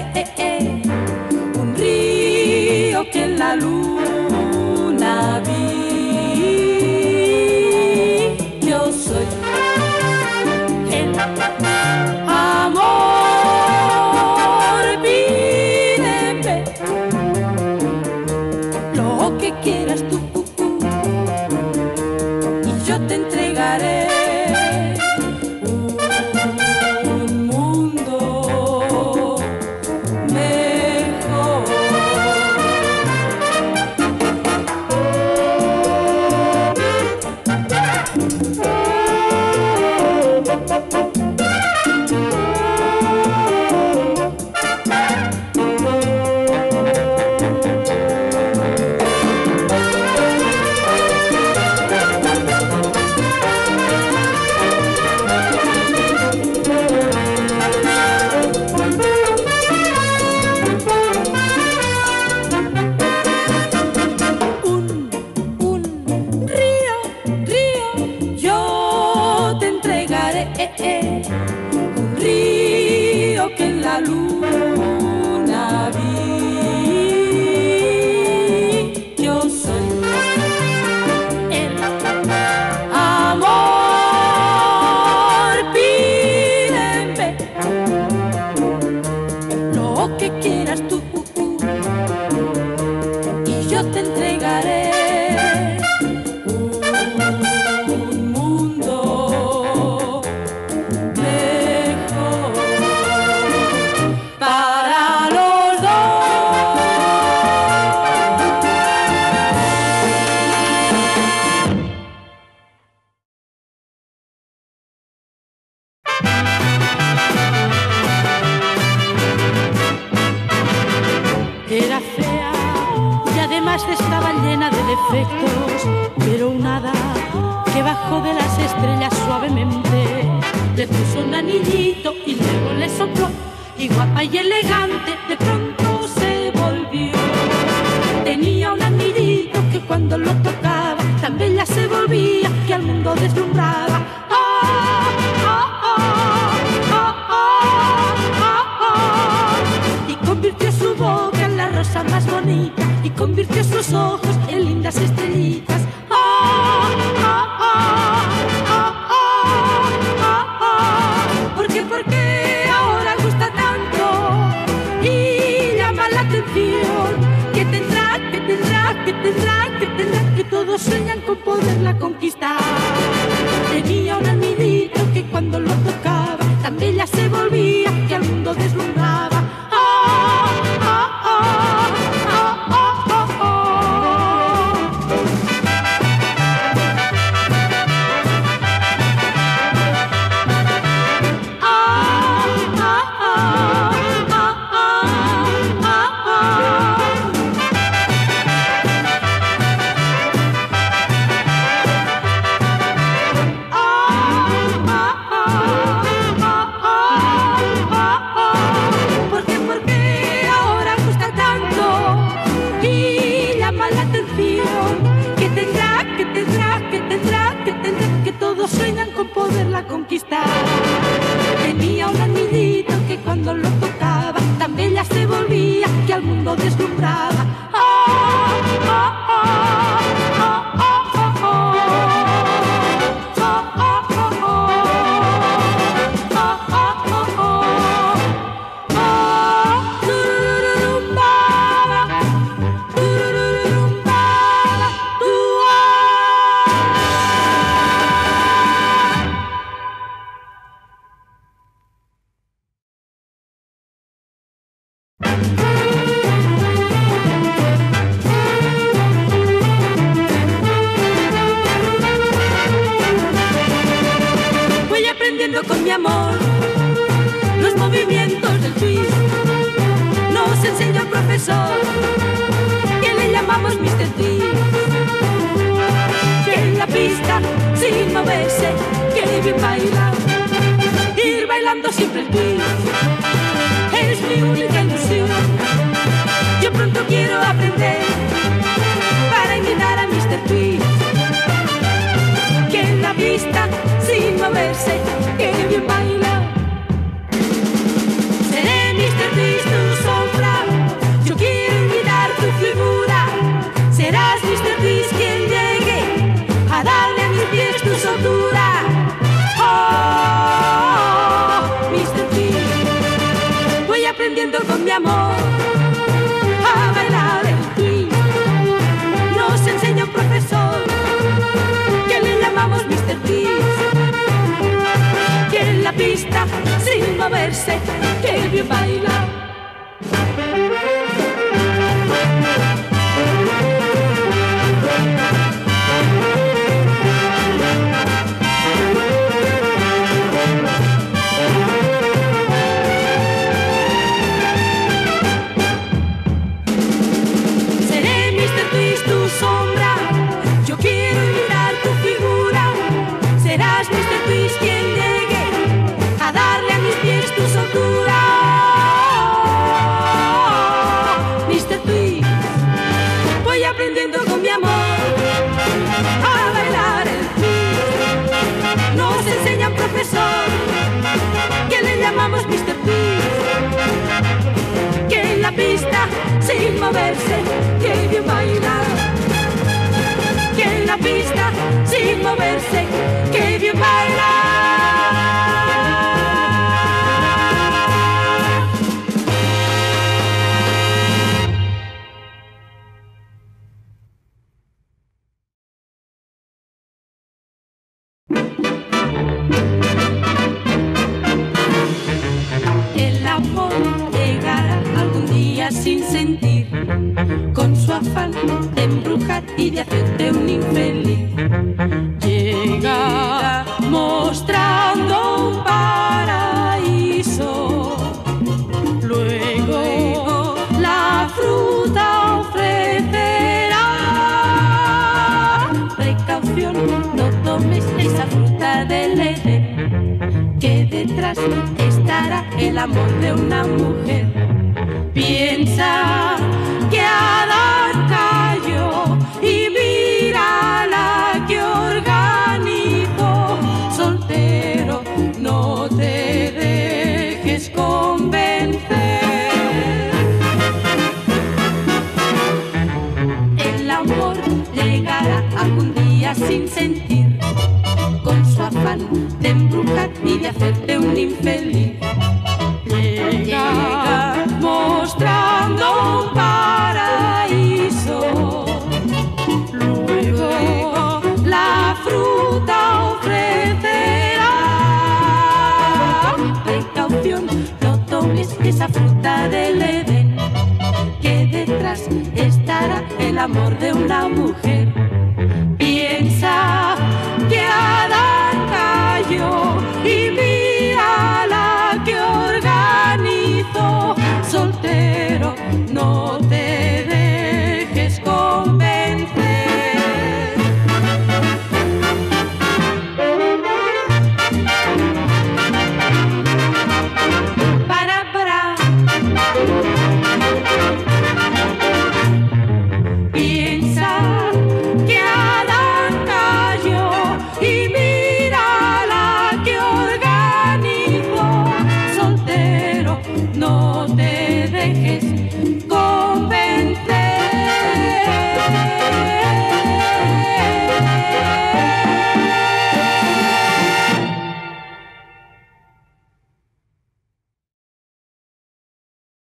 un río que en la luna vi. Yo soy el amor, pídeme lo que quieras tú y yo te entregaré. Un río que en la luna vi. Yo soy el amor, pídeme lo que quieras tú y yo te entregaré. Era fea y además estaba llena de defectos, pero un hada que bajó de las estrellas suavemente le puso un anillito y luego le sopló, y guapa y elegante de pronto se volvió. Tenía un anillito que cuando lo tocaba tan bella se volvía que al mundo deslumbraba. Y convirtió su boca en la rosa más bonita y convirtió sus ojos en lindas estrellitas. ¿Por qué ahora gusta tanto y llama la atención? Que tendrá que todos sueñan con poderla conquistar. Tenía un anillito que cuando lo tocaba tan bella se volvía que al mundo deslumbraba. Que todos sueñan con poderla conquistar. Tenía un anillito que cuando lo tocaba tan bella se volvía que al mundo deslumbraba. Con mi amor los movimientos del twist. Nos enseñó el profesor que le llamamos Mr. Twist. Que en la pista sin moverse, que bien baila, ir bailando siempre el twist. Es mi única ilusión. Yo pronto quiero aprender para imitar a Mr. Twist. Que en la pista sin moverse, que bien baila. Seré Mr. Twist, moverse, qué bien baila. Que le llamamos Mr. Twist, que en la pista sin moverse, que bien baila. Que en la pista sin moverse, que bien baila. Sin sentir, con su afán de embrujar y de hacerte un infeliz, llega mostrando un paraíso, luego la fruta ofrecerá. Precaución, no tomes esa fruta del Edén, que detrás estará el amor de una mujer. Piensa que Adán cayó y mira la que organizó. Soltero, no te dejes convencer. El amor llegará algún día sin sentir, con su afán de embrujar y de hacerte un infeliz. Llega mostrando un paraíso, luego la fruta ofrecerá. Precaución, no tomes esa fruta del Edén, que detrás estará el amor de una mujer.